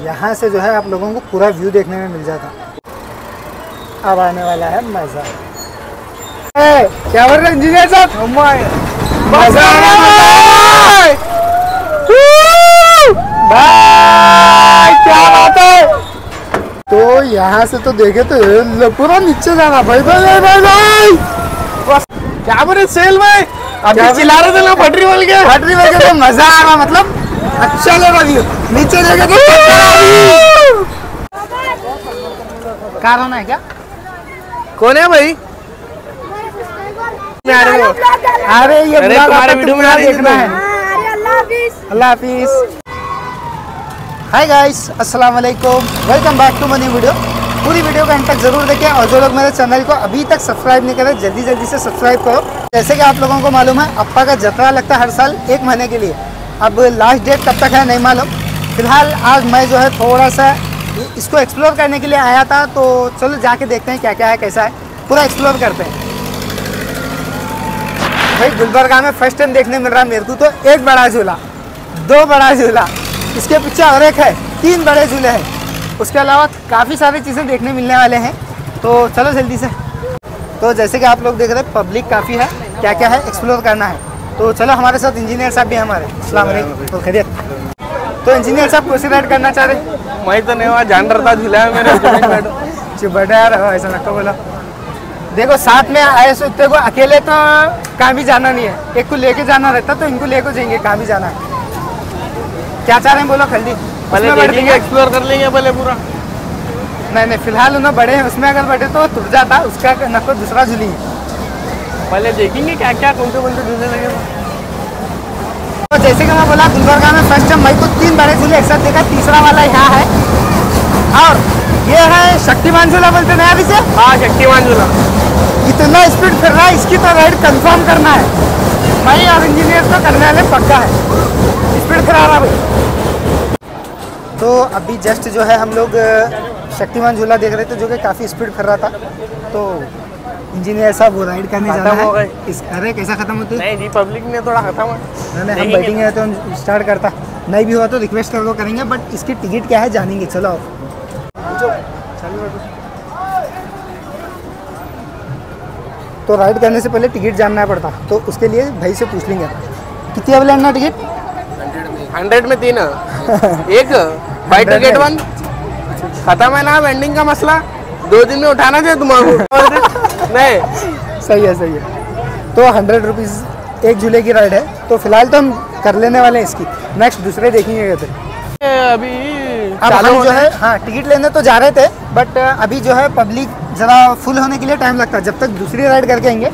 यहाँ से जो है आप लोगों को पूरा व्यू देखने में मिल जाता। अब आने वाला है मजा। क्या बोल रहे इंजीनियर साहब? मजा भाई, क्या बात है। तो यहाँ से तो देखे तो पूरा नीचे जाना भाई भाई भाई भाई। क्या बोले सेल भाई, अभी चिल्ला रहे थे ना पटरी बोल के। पटरी बोल के तो मजा आ रहा, मतलब अच्छा लगा व्यू। नीचे देखे तो कार होना है क्या? कौन है भाई? अरे ये तुम्हारे वीडियो में देखना है। अल्लाह हाफिज। हाय गाइस, अस्सलाम वालेकुम, welcome back to my new video. पूरी वीडियो का एंड तक जरूर देखें और जो लोग मेरे चैनल को अभी तक सब्सक्राइब नहीं करे जल्दी जल्दी से सब्सक्राइब करो। जैसे कि आप लोगों को मालूम है, अप्पा का जतरा लगता है हर साल 1 महीने के लिए। अब लास्ट डेट कब तक है नहीं मालूम। फिलहाल आज मैं जो है थोड़ा सा इसको एक्सप्लोर करने के लिए आया था, तो चलो जाके देखते हैं क्या क्या है, कैसा है, पूरा एक्सप्लोर करते हैं। भाई गुलबर्गा में फर्स्ट टाइम देखने मिल रहा है मेरे को तो एक बड़ा झूला, 2 बड़ा झूला, इसके पीछे और एक है, 3 बड़े झूले हैं। उसके अलावा काफ़ी सारी चीज़ें देखने मिलने वाले हैं, तो चलो जल्दी से। तो जैसे कि आप लोग देख रहे हैं पब्लिक काफ़ी है, क्या क्या है एक्सप्लोर करना है। तो चलो हमारे साथ इंजीनियर साहब भी हमारे। अस्सलाम वालेकुम। तो खैरियत। तो इंजीनियर साहब कौन सी राइड करना चाह रहे? मैं तो नहीं वहाँ जान रहा था, झूला है मेरे। चुप बैठा यार, ऐसा ना बोला। देखो साथ में आए सोते को अकेले तो कहाँ भी जाना नहीं है, एक को लेके जाना रहता, तो इनको लेकर जाएंगे कहाँ भी जाना है। क्या चाह रहे हैं बोलो जल्दी। पहले देखेंगे, एक्सप्लोर कर लेंगे पहले पूरा। नहीं फिलहाल उन्हें बड़े हैं, उसमें अगर बैठे तो टूट जाता, उसका नको दूसरा झूली। पहले देखेंगे क्या क्या कौन से झूले लगे। तो जैसे कि मैं बोला गुलबर्गा में फर्स्ट टाइम भाई को 3 बड़े झूले एक साथ देखा, तीसरा वाला यहाँ है। और ये है शक्तिमान झूला बोलते हैं अभी से। हाँ शक्तिमान झूला। इतना स्पीड फिर रहा है, इसकी तो राइड कंफर्म करना है। मैं और इंजीनियर तो करने वाले पक्का है, स्पीड करा रहा भाई। तो अभी जस्ट जो है हम लोग शक्तिमान झूला देख रहे थे, जो कि काफ़ी स्पीड कर रहा था। तो इंजीनियर साहब वो राइड करने जाना है। अरे कैसा खत्म होती है? नहीं जी, पब्लिक ने थोड़ा खत्म है। नहीं हम बैठेंगे तो हम स्टार्ट करता, नहीं भी हुआ तो रिक्वेस्ट करके करेंगे, बट इसकी टिकट क्या है जानेंगे। चलो तो राइड करने से पहले टिकट जानना पड़ता, तो उसके लिए भाई से पूछ लेंगे कितनी अवेलेबल ना टिकट। 100 में 3 एक बाई टू गेट 1 खत्म है ना वेंडिंग का मसला। 2 दिन में उठाना चाहिए तुम्हारे। नहीं सही है। तो 100 रुपीज़ एक झूले की राइड है। तो फिलहाल तो हम कर लेने वाले हैं इसकी, नेक्स्ट दूसरे देखेंगे कहते। अभी अब हम जो है हाँ टिकट लेने तो जा रहे थे, बट अभी जो है पब्लिक ज़रा फुल होने के लिए टाइम लगता है, जब तक दूसरी राइड करके आएंगे।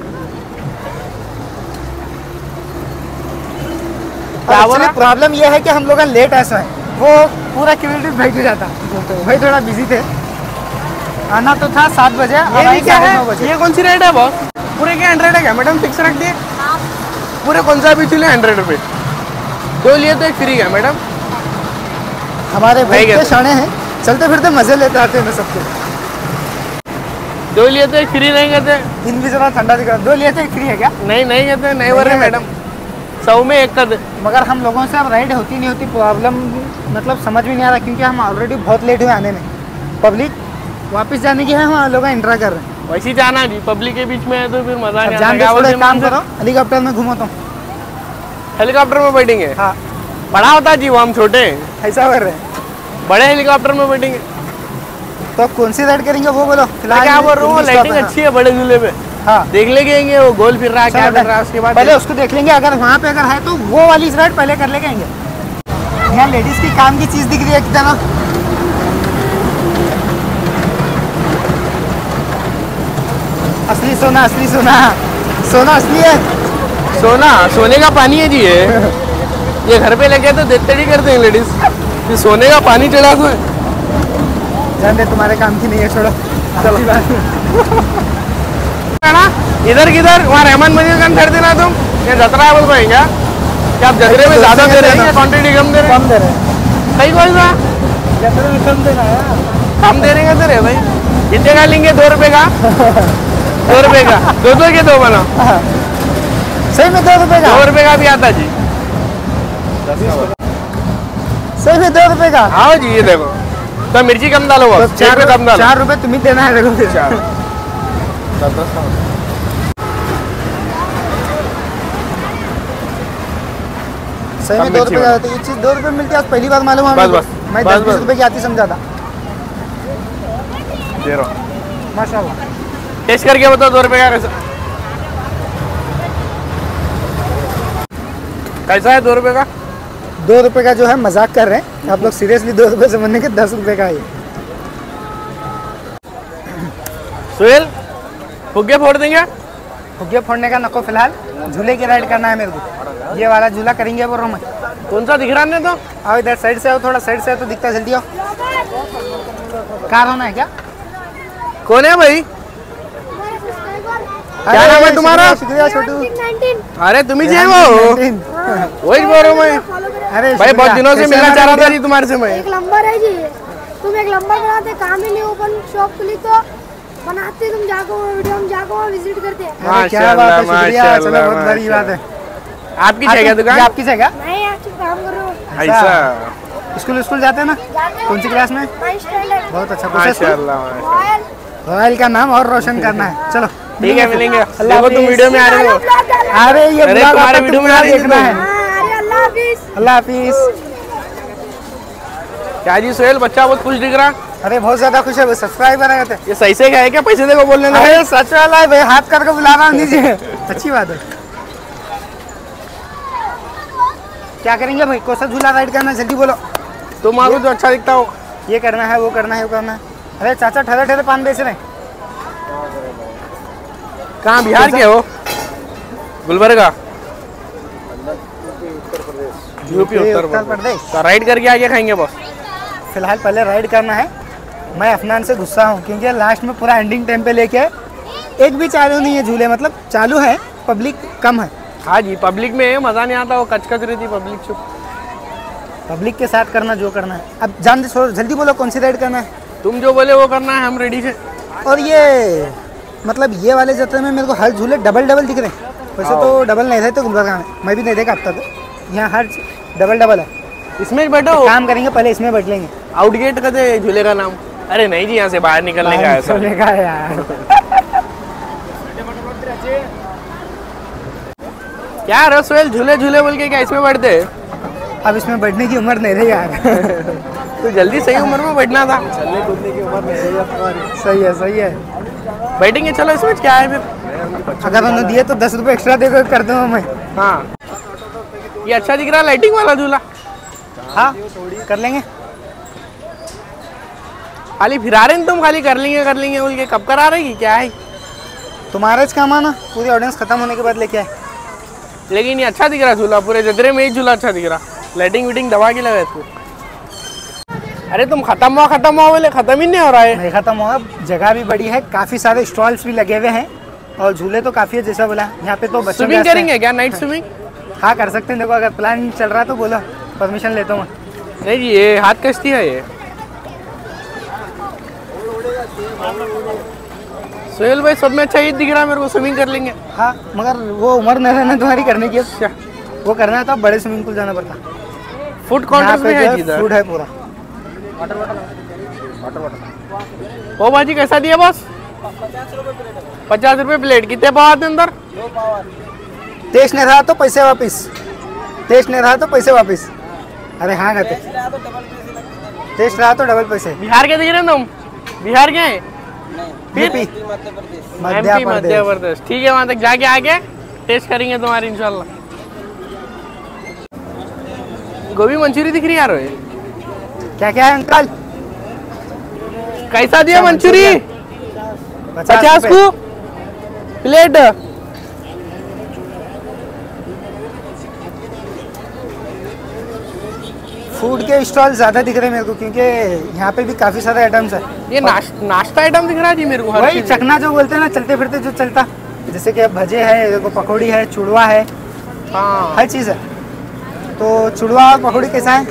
प्रॉब्लम यह है कि हम लोग लेट ऐसा है, वो पूरा क्यूरिटी भाई को जाता, भाई थोड़ा बिजी थे, आना तो था 7 बजे। ये क्या है? ये कौन सी राइड है बॉस? पूरे क्या 100 है क्या मैडम? फिक्स रख दिए पूरे। कौन सा भी चूल्हे 100 रुपये 2 लिए तो एक फ्री है मैडम। हमारे भाई के शाने हैं, चलते फिरते मजे लेते आते हैं सबके। 2 लिए तो एक फ्री नहीं कहते। दिन भी जरा ठंडा दिख रहा, 2 लिए तो एक फ्री है क्या? नहीं कहते, नहीं बोल रहे मैडम, 100 में 1 कर दे। मगर हम लोगों से अब राइड होती नहीं होती, प्रॉब्लम मतलब समझ में नहीं आ रहा, क्योंकि हम ऑलरेडी बहुत लेट हुए आने में। पब्लिक वापस जाने की है, हम लोग एंट्रा कर रहे हैं। वैसे जाना जी, पब्लिक के बीच में है तो फिर मजा नहीं आता। काम करो, हेलीकॉप्टर में घूमो। तुम हेलीकॉप्टर में बैठेंगे? हाँ बड़ा होता जी, वो हम छोटे ऐसा कर रहे हैं। बड़े हेलीकॉप्टर में बैठेंगे। तो कौन सी राइड करेंगे वो बोलो। फिलहाल क्या बोल रहा हूँ, लाइटिंग अच्छी है बड़े झूले पे। हाँ देख लेंगे वो गोल फिर रहा है क्या कर रहा है, उसके बाद पहले उसको देख लेंगे। अगर वहाँ पे अगर है तो वो वाली राइड पहले कर लेंगे। यहाँ लेडीज की काम की चीज दिख रही है कितना। असली सोना, असली सोना, सोना असली है। सोना सोने का पानी है जी। ये घर पे लेके तो देते ही करते हैं लेडीज, ये सोने का पानी चढ़ा दो। जान दे, तुम्हारे काम की नहीं है, छोड़ो। चलो इधर किधर वहाँ रहमान मस्जिद का कर देना तुम। ये जतरा है बोल पाएंगे क्या? आप जतरे में ज़्यादा दे रहे हैं, क्वान्टिटी कम दे रहे हैं। सही कौन सा जतरे में कम देना है? कम दे रहे हैं भाई। कितने का लेंगे? 2 रुपये का। 2 रुपये का 2 के 2 बना। सही में 2 रुपये का? 2 रुपये का भी आता जी। सही में 2 रुपये का? हाँ जी, ये देखो तो मिर्ची कम डालो बस, 1 रुपये कम डालो। 4 रुपये तुम्हें देना है देखो फिर। 4 सही में कम 2 मिर्ची रुपये का होता है ये चीज़, 2 रुपये मिलती है आज पहली बार मालूम है बस, मेरे को। बस। मैं बस, 10-20 बस। रुपये की आती समझा था। दे रहा हूँ। माशाल्लाह। टेस्ट करके बताओ 2 रुपये का कैसा, कैसा है 2 रुपये का? 2 रुपये का जो है मजाक कर रहे हैं आप लोग, सीरियसली 2 रुपये से बनने के 10 रुपये का है ये। सुहेल फुग्गे फोड़ देंगे? फुग्गे फोड़ने का नको फिलहाल, झूले की राइड करना है मेरे को। ये वाला झूला करेंगे बोल रहा हूँ मैं। कौन सा दिख रहा है? तो आओ इधर साइड से आओ, थोड़ा साइड से आओ तो दिखता है, जल्दी आओ। कार होना है क्या? कौन है भाई? क्या नाम है तुम्हारा? शुक्रिया छोटू। अरे तुम ही वो, वही बोल रहा हूँ मैं। अरे भाई बहुत दिनों से मिलना चाह रहा था जी तुम्हारे से मैं। एक नंबर है जी, तुम एक नंबर बनाते, काम ही नहीं, ओपन शॉप खुली तो बनाते, तुम जाको वीडियो, हम जाको विजिट करते हैं। अरे क्या बात है, शुक्रिया, चलो बहुत बड़ी बात है। आपकी जगह दुकान? ये आपकी जगह? नहीं एक्चुअली काम कर रहा हूँ। ऐसा स्कूल जाते हैं ना? जाते हैं। कौन सी क्लास में? 9th standard. बहुत अच्छा। माशाल्लाह। रॉयल। रॉयल का नाम और रोशन करना है। चलो ठीक है, मिलेंगे। अल्लाह देखो तुम हाफिज। वीडियो में आ रहे हो। अरे ये अरे ब्लॉग तुम्हारे आपका वीडियो में पूरा आ रही थी देखना तुम। है। हाँ, अरे अल्लाह हाफिज। अल्लाह हाफिज। क्या जी सुहेल, बच्चा बहुत खुश दिख रहा। अरे बहुत ज्यादा खुश है, वो सब्सक्राइबर आए थे। ये सही से क्या है क्या? पैसे देखो बोलने लगा। अरे सच वाला है भाई, हाथ करके बुला रहा हूँ नीचे। अच्छी बात है। क्या करेंगे भाई? कौन सा झूला राइड करना है, जल्दी बोलो। तुम आपको जो अच्छा दिखता हो। ये करना है, वो करना है, वो करना है। अरे चाचा ठहरे ठहरे पान बेच रहे हैं। कहाँ, बिहार के हो? गुलबर्गा? यूपी उत्तर प्रदेश। तो राइड करके आगे खाएंगे बस। फिलहाल पहले राइड करना है। मैं अफनान से गुस्सा हूँ क्योंकि लास्ट में पूरा एंडिंग टाइम पे लेके एक भी चालू नहीं है झूले, मतलब चालू है, पब्लिक कम है। हाँ जी, पब्लिक में मजा नहीं आता, वो कचकच रही थी पब्लिक। चुप, पब्लिक के साथ करना जो करना है। अब जान दे, छोड़ो, जल्दी बोलो कौन सी राइड करना है। तुम जो बोले वो करना है, हम रेडी से। और ये मतलब ये वाले जत्रे में मेरे को हर झूले डबल डबल दिख रहे हैं। वैसे तो डबल नहीं रहते गुलबर्गा में, मैं भी नहीं देखा अब तक। यहाँ हर डबल डबल है। इसमें बैठो, काम करेंगे पहले, इसमें बैठ लेंगे। आउटगेट का दे झूले का नाम। अरे नहीं जी, यहाँ से बाहर निकलने का है सर। चलेगा यार। क्या रसोल झूले झूले बोल के क्या इसमें बैठते? अब इसमें बैठने की उम्र नहीं रही यार। तो जल्दी सही उम्र में बैठना था। चलने कूदने की उम्र नहीं रही। सही है, सही है। बैठेंगे, चलो इसमें क्या है फिर। अगर उन्होंने दिए तो 10 रुपये एक्स्ट्रा देकर कर दूंगा मैं। हाँ, ये अच्छा दिख रहा है, लाइटिंग वाला झूला। हाँ कर लेंगे। खाली फिरा रहे हैं तुम, खाली कर लेंगे बोल के। कब करा रही क्या है? तुम्हारा इस काम आना, पूरी ऑडियंस खत्म होने के बाद लेके आए। लेकिन ये अच्छा दिख रहा है झूला, पूरे जदरे में ही झूला अच्छा दिख रहा। लाइटिंग वीटिंग दबा के लगा इसको। अरे तुम खत्म हुआ बोले, खत्म ही नहीं हो रहा है। नहीं खत्म हुआ, जगह भी बड़ी है, काफी सारे स्टॉल्स भी लगे हुए हैं और झूले तो काफी है जैसा बोला। यहाँ पे तो बच्चों स्विमिंग करेंगे क्या, नाइट स्विमिंग? हाँ कर सकते हैं, देखो अगर प्लान चल रहा है तो बोलो, परमिशन लेता हूँ मैं। नहीं जी, ये हाथ कश्ती है ये। सोहेल भाई सब में अच्छा ये दिख रहा है मेरे को, स्विमिंग कर लेंगे। हाँ मगर वो उम्र नहीं रहना तुम्हारी करने की। क्या वो करना है तो बड़े स्विमिंग पूल जाना पड़ता। फूड काउंटर में है जिधर फूड है पूरा। ओ भाजी कैसा दिया बॉस? 50 रुपये प्लेट। कितने पाव आते अंदर? टेस्ट नहीं रहा तो पैसे वापिस, टेस्ट नहीं रहा तो पैसे वापिस। अरे हाँ कहते, टेस्ट रहा तो डबल पैसे। बिहार के दिख रहे हैं तुम? बिहार के हैं? यूपी मध्य प्रदेश। ठीक है, वहाँ तक जाके आके टेस्ट करेंगे तुम्हारी इंशाल्लाह। गोभी मंचूरी दिख रही है यार। क्या क्या है अंकल? कैसा दिया मंचूरी? 50 को प्लेट। फूड के स्टॉल ज्यादा दिख रहे हैं मेरे को क्योंकि यहाँ पे भी काफी सारे आइटम्स है। ये नाश्ता आइटम दिख रहा है जी मेरे को। वही चखना जो बोलते हैं ना, चलते फिरते जो चलता, जैसे कि भजे है, देखो पकौड़ी है, चुड़वा है, हाँ हर चीज़ है। तो चुड़वा और पकौड़ी कैसा है?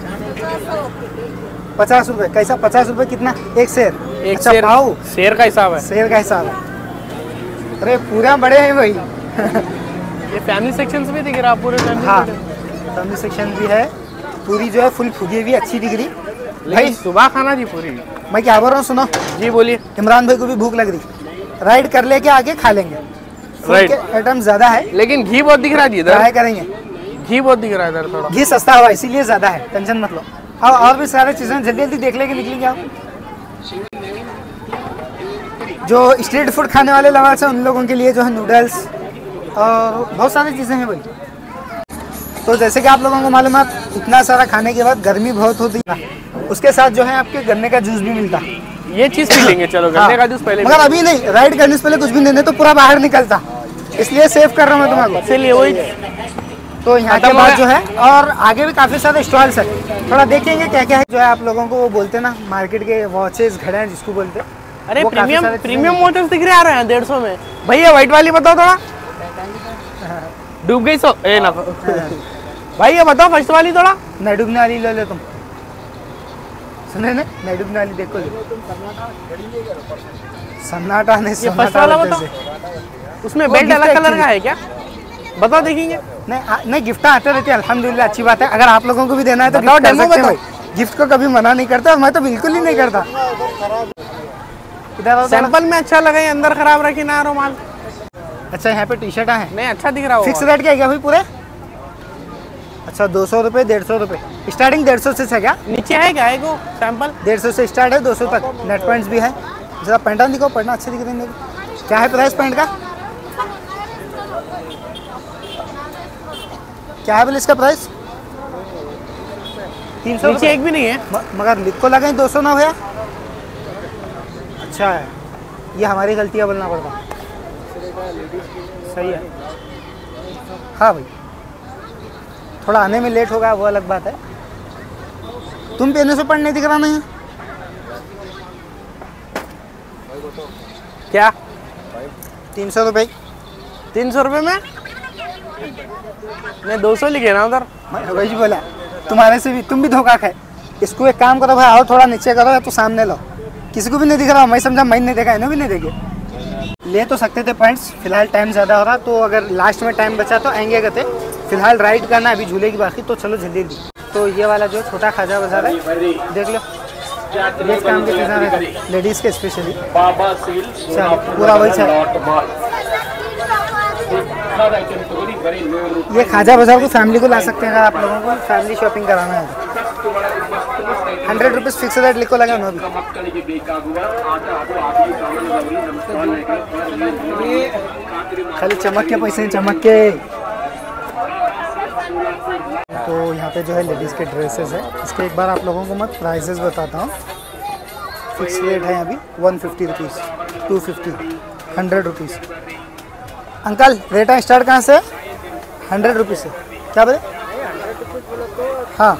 50 रुपये। कैसा 50 रुपये? कितना? एक शेर? एक अच्छा, शेर, पाव शेर का हिसाब है। शेर का हिसाब है। अरे पूरा बड़े हैं भाई। ये फैमिली सेक्शन भी दिख रहा है पूरे फैमिली। हाँ फैमिली सेक्शन भी है, पूरी जो है फुल फुगी हुई अच्छी दिख रही। भाई सुबह खाना थी पूरी। मैं क्या बोल रहा हूँ सुनो, जी बोलिए। इमरान भाई को भी भूख लग रही, राइड कर लेके आगे खा लेंगे। राइट। आइटम ज्यादा है लेकिन घी बहुत दिख रहा है इधर, ट्राई करेंगे। घी बहुत दिख रहा है इधर थोड़ा। घी सस्ता हुआ इसीलिए ज्यादा है, टेंशन मत लो। हाँ और भी सारी चीजें जल्दी जल्दी देख लेके निकलेंगे आप। जो स्ट्रीट फूड खाने वाले लवर्स हैं उन लोगों के लिए जो है नूडल्स और बहुत सारी चीज़ें हैं भाई। तो जैसे कि आप लोगों को मालूम है, इतना सारा खाने के बाद गर्मी बहुत होती है, उसके साथ जो है आपके गन्ने का जूस भी मिलता। ये चीज पी लेंगे, चलो गन्ने का जूस पहले। मगर अभी नहीं, राइड करने से पहले कुछ भी नहीं देते तो पूरा बाहर निकलता, इसलिए सेव कर रहा हूँ मैं तुम्हारा। चलिए वही। तो यहाँ के बाद जो है और आगे भी काफ़ी सारे स्टॉल्स है, थोड़ा देखेंगे क्या क्या है। जो है आप लोगों को वो बोलते हैं ना मार्केट के वॉचेस घड़े हैं जिसको बोलते हैं। अरे प्रीमियम वॉचेस दिख रहे आ रहे हैं 150 में। भैया व्हाइट वाली बताओ थोड़ा। डूब गई सो ए ना भाई, ये बताओ फर्स्ट वाली थोड़ा। नहीं डूबने वाली ले लो तुम, सुने ना, नहीं डूबने वाली देखो। सन्नाटा नहीं, ये फर्स्ट वाला बताओ। उसमें बेल्ट अलग कलर का है क्या? बताओ देखेंगे। नहीं गिफ्ट आते रहते हैं, अल्हम्दुलिल्लाह अच्छी बात है। अगर आप लोगों को भी देना है तो बताओ, गिफ्ट कर डेमो सकते हैं बताओ। भाई। गिफ्ट को कभी मना नहीं करता, मैं तो बिल्कुल ही नहीं करता। इधर सैंपल में अच्छा लगा, अंदर खराब रखी ना रुमाल। अच्छा यहाँ पे टी शर्ट है, नहीं अच्छा दिख रहा है। फिक्स रेट क्या है भाई पूरे? अच्छा 200 रुपये, 150 रुपये स्टार्टिंग। 150 से है क्या? नीचे है क्या को सैंपल? 150 से स्टार्ट है, 200 तक। नेट पॉइंट्स भी है। जरा पैंटा दिखाओ, पैंटा अच्छे दिख रहे हैं। क्या है प्राइस पैंट का? क्या है बोले इसका प्राइस? 300। नीचे एक भी नहीं है मगर लिख को लगा 200 ना भैया। अच्छा है, ये हमारी गलती है, बोलना पड़ता। सही है। हाँ भाई, थोड़ा आने में लेट होगा वो अलग बात है। तुम पहने से पढ़ने दिख रहा नहीं है क्या? 300 रुपये। 300 रुपये में? मैं 200 लिखे ना उधर। वही बोला, तुम्हारे से भी तुम भी धोखा खाए। इसको एक काम करो भाई, और थोड़ा नीचे करो या तो सामने लो। किसी को भी नहीं दिख रहा, मैं समझा मैं नहीं देखा, इन्हों भी नहीं देखे। ले तो सकते थे पॉइंट्स, फिलहाल टाइम ज़्यादा हो रहा, तो अगर लास्ट में टाइम बचा तो आएंगे कहते। फिलहाल राइड करना अभी झूले की बाकी, तो चलो जल्दी जल्दी। तो ये वाला जो छोटा खाजा बाजार है देख लो, ये काम के चीज़ें है लेडीज़ के स्पेशली। चलो पूरा वही चल। ये खाजा बाजार को फैमिली को ला सकते हैं अगर आप लोगों को फैमिली शॉपिंग कराना है तो। 100 रुपीज़ फिक्स रेट लिखो लगा उन्होंने खाली चमक के पैसे चमक के। तो यहाँ पे जो है लेडीज़ के ड्रेसेस है, इसके एक बार आप लोगों को मैं प्राइजेस बताता हूँ। फिक्स रेट है अभी 150 रुपीज़, 250, 100 रुपीज़। अंकल रेट है स्टार्ट कहाँ से? 100 रुपीज़ से। क्या बोले? हाँ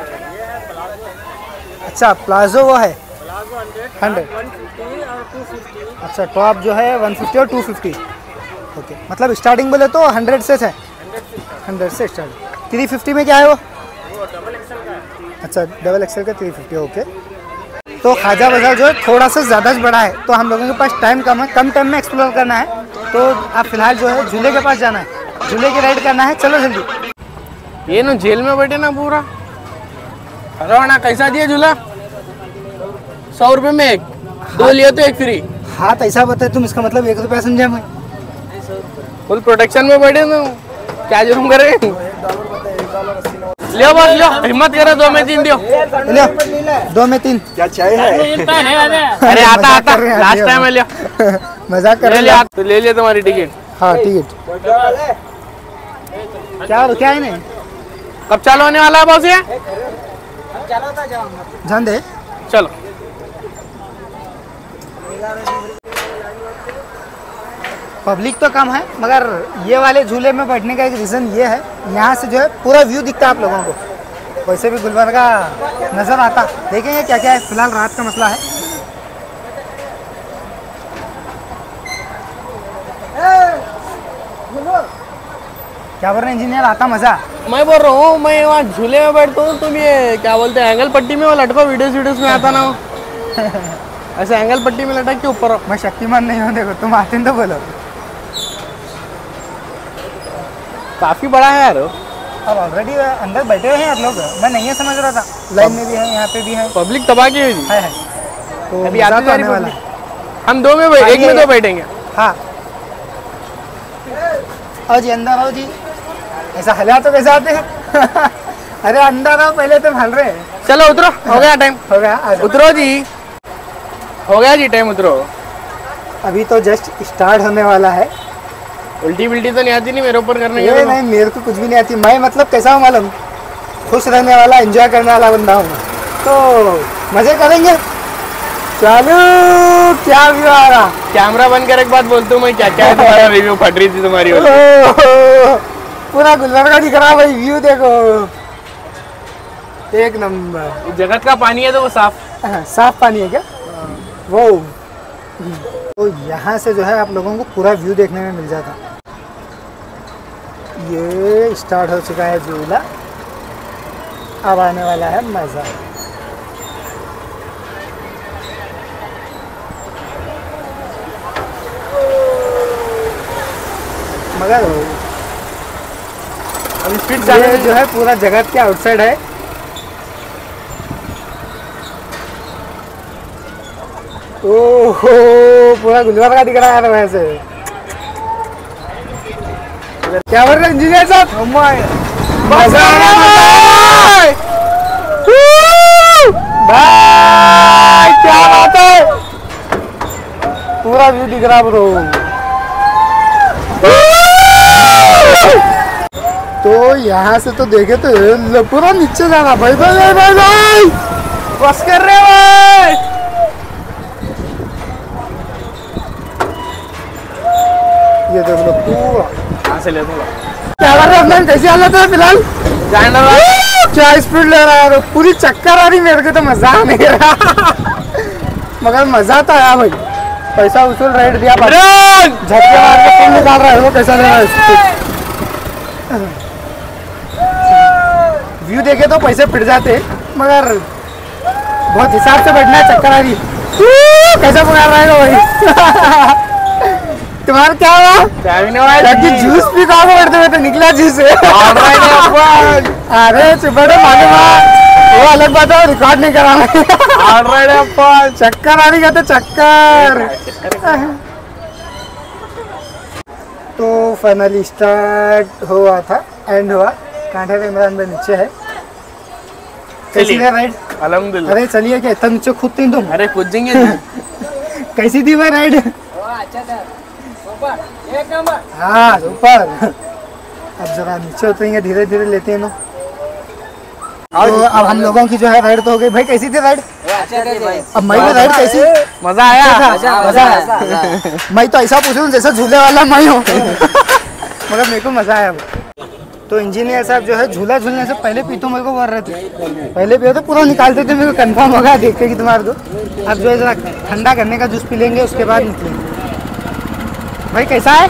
अच्छा, प्लाजो वो है 100। अच्छा टॉप जो है 150 और 250। ओके, मतलब स्टार्टिंग बोले तो 100 से है, 100 से स्टार्ट। 350 में क्या है वो? अच्छा डबल एक्सेल का 350। ओके, तो खाजा बाजार जो है थोड़ा सा ज़्यादा बड़ा है, तो हम लोगों के पास टाइम कम है, कम टाइम में एक्सप्लोर करना है। तो आप फिलहाल जो है झूले के पास जाना है, झूले की राइड करना है। चलो जल्दी। ये ना जेल में बैठे ना पूरा। अरे ना कैसा दिया झूला? 100 रुपये में एक, 2 लिया तो एक फ्री। हाँ तो ऐसा बताए तुम, इसका मतलब 1 रुपया समझा मैं। फुल प्रोटेक्शन में बैठे ना, क्या जुर्म करे? लियो बस लियो, हिम्मत करे 2 में 3 दियो। लियो 2 में 3। क्या चाहिए? अरे आता आता लास्ट टाइम लियो। मजाक कर रहे हैं। तो ले लिया तुम्हारी टिकट। हाँ टिकट क्या है नहीं? कब चालू होने वाला है बॉस ये? ध्यान दे। चलो पब्लिक तो कम है, मगर ये वाले झूले में बैठने का एक रीज़न ये है, यहाँ से जो है पूरा व्यू दिखता है आप लोगों को। वैसे भी गुलबर्गा नज़र आता। देखेंगे क्या क्या है, फिलहाल रात का मसला है। क्या बोल रहे हैं इंजीनियर, आता मज़ा? मैं बोल रहा हूँ, मैं वहाँ झूले में बैठता हूँ, तुम ये क्या बोलते हैं एंगल पट्टी में वो लटको, वीडियोस में आता ना हो। ऐसे एंगल पट्टी में लटक के ऊपर हो। मैं शक्तिमान नहीं हूँ, देखो तुम आते हैं तो बोलो। काफी बड़ा है यार। अब ऑलरेडी अंदर बैठे हुए हैं आप लोग, मैं नहीं है समझ रहा था। लाइन में भी है, यहाँ पे भी है, पब्लिक तबाह की हुई थी। है। तो अभी मज़ा आते तो जा रही आने वाला public। है। हम दो में एक में दो बैठेंगे। हाँ आओ जी अंदर आओ जी। ऐसा हला तो कैसे आते हैं अरे अंदर आओ, पहले तो हल रहे हैं। चलो उतरो, हो गया टाइम। हो गया, आ जाओ। उतरो जी, हो गया जी टाइम, उतरो। अभी तो जस्ट स्टार्ट होने वाला है। उल्टी बिल्टी तो नहीं आती नहीं मेरे ऊपर करने ये के? नहीं, मेरे को कुछ भी नहीं आती। मैं मतलब कैसा हूँ मालूम, खुश रहने वाला, एंजॉय करने वाला बंदा हूँ, तो मजे करेंगे। चलो क्या व्यू आ रहा। कैमरा बंद कर, एक बात बोलता हूँ मैं, क्या क्या है तुम्हारा रिव्यू फट रही थी तुम्हारी वाली। ओह, पूरा गुलबर्गा दिख रहा भाई, व्यू देखो एक नंबर। जगत का पानी है तो वो साफ। साफ पानी है क्या? वो तो यहाँ से जो है आप लोगों को पूरा व्यू देखने में मिल जाता। ये स्टार्ट हो चुका है झूला, अब आने वाला है मज़ा। मगर अभी स्पीड ये जो है पूरा जगत के आउटसाइड है। ओहो, पूरा गुलबर्गा दिख रहा है वैसे। क्या बोल रहे इंजीनियर साहब? मजा आ रहा है भाई, क्या बात है, पूरा व्यू दिख रहा ब्रो। तो यहाँ से तो देखे तो पूरा नीचे जाना भाई भाई भाई भाई, बस कर रहे भाई। ये देख लो पूरा। कहाँ से ले थोड़ा क्या कर रहे हो अपना, कैसी हालत है फिलहाल? क्या स्पीड ले रहा है, पूरी चक्कर आ रही मेरे को, तो मजा नहीं रहा मगर मजा तो आया भाई। पैसा उसूल रेट दिया, झटके मार के तुम निकाल रहे हो, कैसा ले रहा है? व्यू देखे तो पैसे पिट जाते, मगर बहुत हिसाब से बैठना है, चक्कर आ रही। कैसा पुकार रहा है भाई तुम्हारा क्या हुआ? जूस भी कहाँ बैठते हुए तो निकला जूस अरे चुपड़े मालूम, वो अलग बात है, रिकॉर्ड नहीं कराना चक्कर आ रही कहते चक्कर। तो फाइनली स्टार्ट हुआ था, एंड हुआ। कांठे पे इमरान भाई नीचे है। कैसी थी राइड? अल्हम्दुलिल्लाह। अरे चलिए, क्या इतना नीचे कूदते तुम? अरे कूद जाएंगे। कैसी थी भाई राइड? हाँ ऊपर। अब जरा नीचे उतरेंगे, धीरे धीरे लेते हैं ना। तो अब हम लोगों की जो है राइड तो हो गई। भाई कैसी थी राइड? अब मैं राइड कैसी? मजा आया। मजा आया। मैं तो ऐसा पूछ रहा हूँ जैसा झूले वाला मैं हूँ मगर मेरे को मजा आया। तो इंजीनियर साहब जो है झूला झूलने से पहले पीतो मेरे को बोल रहे थे, पहले पियो तो पूरा निकालते थे, मेरे को कंफर्म होगा देख के कि तुम्हारे को। अब जो है जरा ठंडा करने का जूस पी लेंगे, उसके बाद निकलेंगे। भाई कैसा है?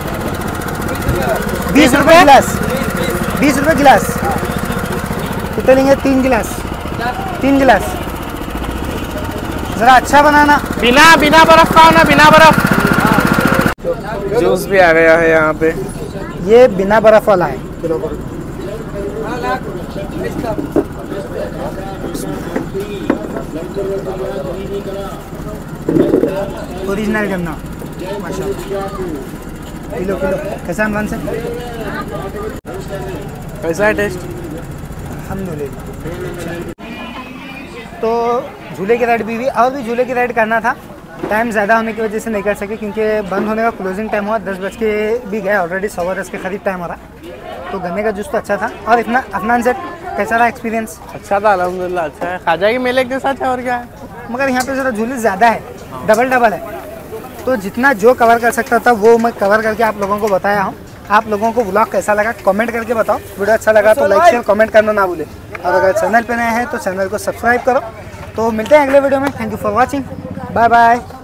20 रुपये गिलास। 20 रुपये गिलास। कितने लेंगे? 3 गिलास। 3 गिलास। जरा अच्छा बनाना। बिना बर्फ का ना, बिना बर्फ। जूस भी आ गया है यहाँ पे। ये बिना बर्फ वाला है। ओरिजिनल गन्ना, माशाल्लाह। किलो कैसा अनवान से? कैसा है टेस्ट? अल्हम्दुलिल्लाह। तो झूले की राइड भी और भी झूले की राइड करना था, टाइम ज़्यादा होने की वजह से नहीं कर सके, क्योंकि बंद होने का क्लोजिंग टाइम हुआ 10 बज के भी गया ऑलरेडी, 10:15 के करीब टाइम हो रहा। तो गन्ने का जूस तो अच्छा था। और इतना अफनान से कैसा रहा एक्सपीरियंस? अच्छा था अल्हम्दुलिल्लाह, अच्छा है। खाजा की मेले के साथ है और क्या है, मगर यहाँ पे ज़रा झूले ज़्यादा है, डबल है। तो जितना जो कवर कर सकता था वो मैं कवर करके आप लोगों को बताया हूँ। आप लोगों को व्लॉग कैसा लगा कमेंट करके बताओ। वीडियो अच्छा लगा तो लाइक शेयर कमेंट करना ना भूले, और अगर चैनल पे नए हैं तो चैनल को सब्सक्राइब करो। तो मिलते हैं अगले वीडियो में। Thank you for watching, bye bye.